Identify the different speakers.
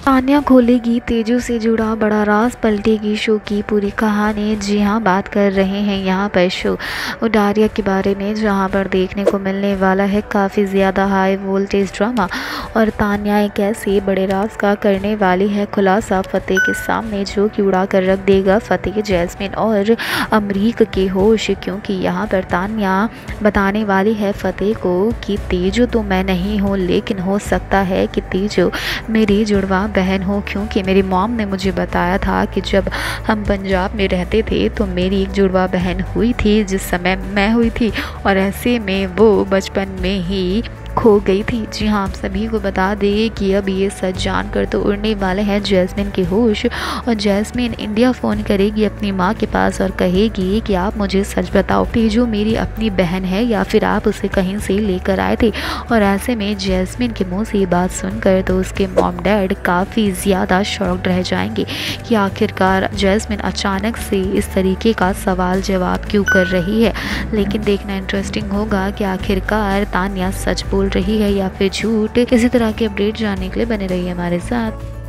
Speaker 1: तान्या खोलेगी तेजू से जुड़ा बड़ा राज, पलटेगी शो की पूरी कहानी। जी हाँ, बात कर रहे हैं यहाँ पर शो उडारिया के बारे में, जहाँ पर देखने को मिलने वाला है काफ़ी ज़्यादा हाई वोल्टेज ड्रामा। और तान्या एक ऐसे बड़े राज का करने वाली है खुलासा फतेह के सामने, जो कि उड़ा कर रख देगा फतेह, जैस्मिन और अमरीक के होश। क्योंकि यहाँ पर तान्या बताने वाली है फतेह को कि तेजू तो मैं नहीं हूँ, लेकिन हो सकता है कि तेजू मेरी जुड़वा बहन हो। क्योंकि मेरी मॉम ने मुझे बताया था कि जब हम पंजाब में रहते थे तो मेरी एक जुड़वा बहन हुई थी, जिस समय मैं हुई थी, और ऐसे में वो बचपन में ही खो गई थी। जी हाँ, आप सभी को बता दें कि अब ये सच जानकर तो उड़ने वाले हैं जैस्मिन के होश। और जैस्मिन इंडिया फ़ोन करेगी अपनी माँ के पास और कहेगी कि आप मुझे सच बताओ, तेजू मेरी अपनी बहन है या फिर आप उसे कहीं से लेकर आए थे। और ऐसे में जैस्मिन के मुँह से ये बात सुनकर तो उसके मॉम डैड काफ़ी ज़्यादा शॉक्ड रह जाएंगे कि आखिरकार जैस्मिन अचानक से इस तरीके का सवाल जवाब क्यों कर रही है। लेकिन देखना इंटरेस्टिंग होगा कि आखिरकार तान्या सच बोल रही है या फिर झूठ। इसी तरह के अपडेट जानने के लिए बने रहिए हमारे साथ।